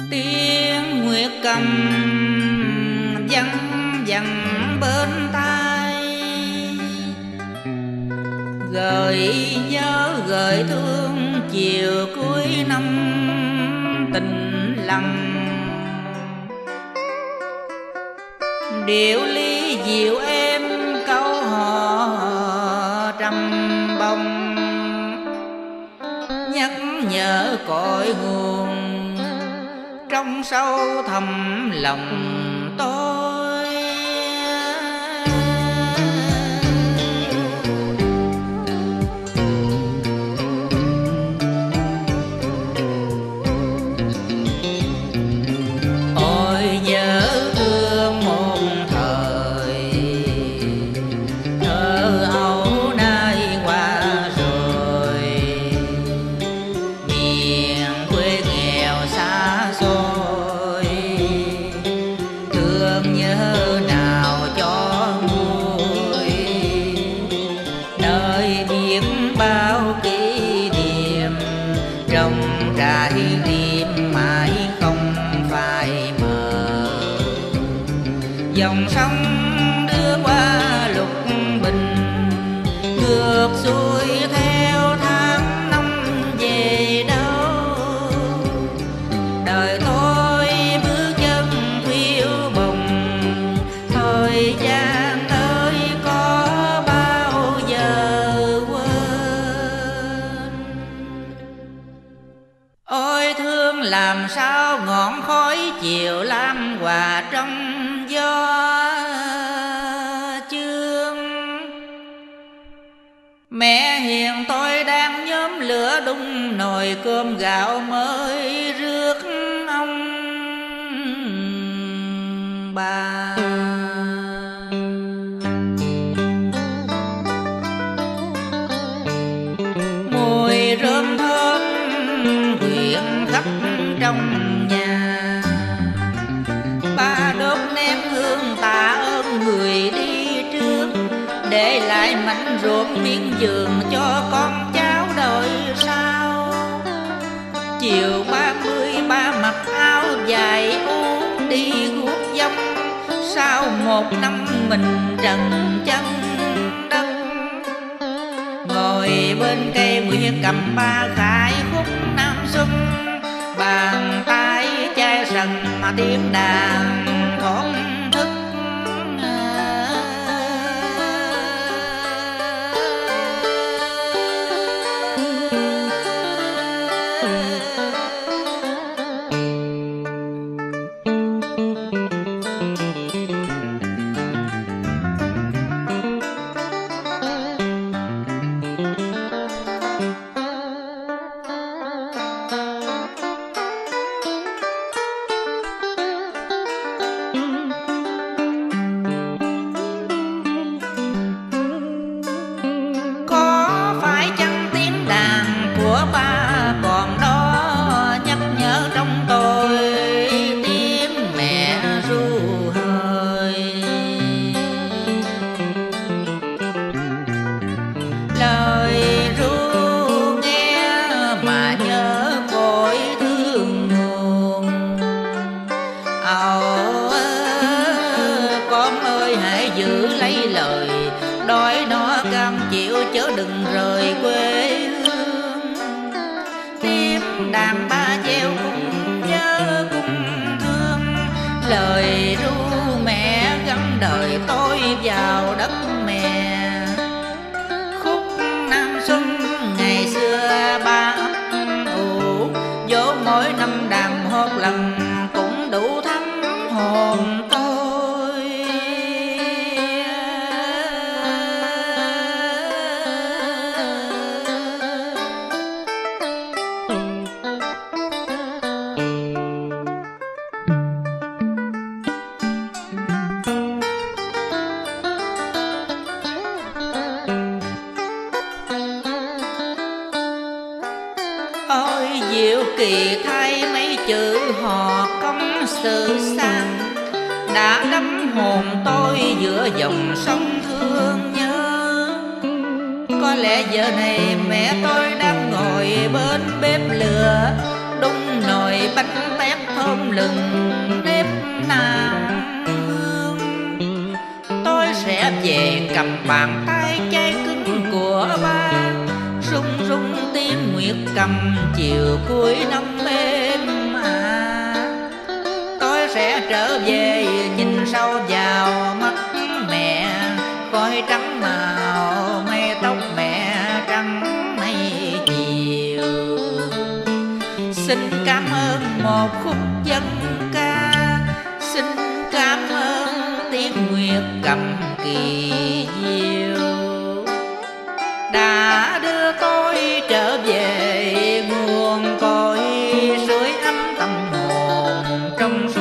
tiếng nguyệt cầm văng vẳng bên tai, gợi nhớ gợi thương chiều cuối năm tình lặng. Điệu ly dịu êm câu hò trầm bông, nhắc nhở cội nguồn trong sâu thẳm lòng tôi. Ôi nhớ thương một thời thơ ấu nay qua rồi, miền quê nghèo xa xôi, thương nhớ nào cho nguôi, nơi biết bao kỷ niệm trong trái tim mãi không phai mờ. Dòng sông đưa qua lục bình, ngược xuôi theo tháng năm về đâu. Đời tôi bước chân phiêu bồng, thời gian ơi có bao giờ quên. Ôi thương làm sao ngọn khói chiều lam hòa trong gió chương. Mẹ hiền tôi đang nhóm lửa đun nồi cơm gạo mới rước ông bà. Mùi rơm thơm quyện khắp trong nhà, ba đốt nén hương tạ ơn người đi trước, để lại mảnh ruộng miếng vườn cho con cháu đời sau. Chiều 30 ba mặc áo dài u đi guốc dông, sau một năm mình trần chân đất. Ngồi bên cây nguyệt cầm ba khải khúc Nam Xuân, bàn tay chai sần mà tiếng đàn thổn thức. Giữ lấy lời đói nó cam chịu chớ đừng rời quê hương. Tiếng đàn ba treo cùng nhớ cùng thương, lời ru mẹ gắn đời tôi vào đất mẹ. Khúc Nam Xuân ngày xưa ba ấp ủ, dỗ mỗi năm đàn hốt lần cũng đủ thắm hồn tôi. Ôi diệu kỳ thay mấy chữ hò công sự sang, đã đắm hồn tôi giữa dòng sông thương nhớ. Có lẽ giờ này mẹ tôi đang ngồi bên bếp lửa, đun nồi bánh tét thơm lừng nếp nàng hương. Tôi sẽ về cầm bàn tay chai cứng của ba, rung rung tiếng nguyệt cầm chiều cuối năm êm Tôi sẽ trở về nhìn sâu vào mắt mẹ, khói trắng màu mây tóc mẹ trắng mây chiều. Xin cảm ơn một khúc dân ca, xin cảm ơn tiếng nguyệt cầm kỳ diệu, đã đưa tôi trở về nguồn cội sưởi ấm tâm hồn trong